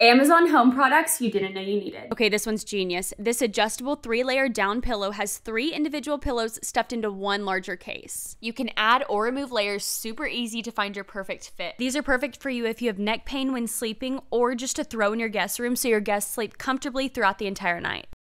Amazon home products you didn't know you needed. Okay, this one's genius. This adjustable 3-layer down pillow has 3 individual pillows stuffed into one larger case. You can add or remove layers super easy to find your perfect fit. These are perfect for you if you have neck pain when sleeping or just to throw in your guest room so your guests sleep comfortably throughout the entire night.